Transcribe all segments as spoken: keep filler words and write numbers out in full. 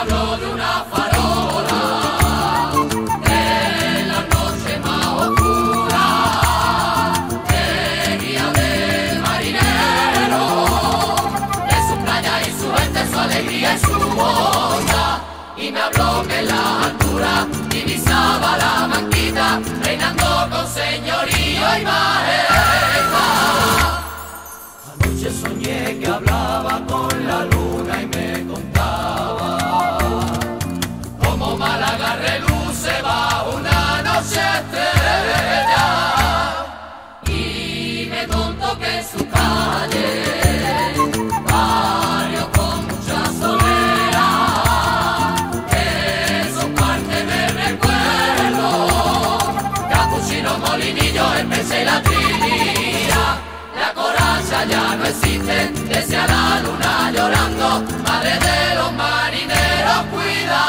habló de una farola en la noche más oscura, de guía del marinero, de su playa y su gente, su alegría y su boya. Y me habló que en la altura divisaba la manquita, reinando con señorío y majestad. Anoche soñé que hablaba con la luna y me contaba cómo Málaga reluce bajo una noche estrella. Y me contó que en su calle, barrio con mucha solera, que son parte de recuerdo, Capuchino, Molinillo, el Perse y la Trinidad. La coraza ya no existe, decía la luna llorando, madre de los marineros, cuida.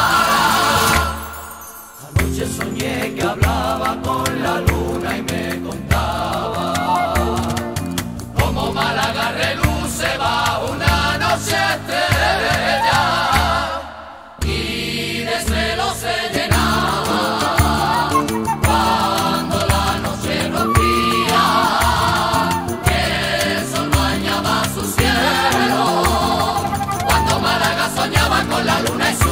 Anoche soñé que hablaba con la luna y me contaba cómo Málaga reluce bajo una noche estrella, y de celos se llenaba cuando la noche rompía, que el sol bañaba su cielo, cuando Málaga soñaba con la luna y su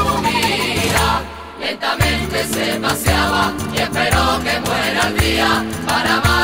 mira. Lentamente se paseaba y esperó que muera el día para amar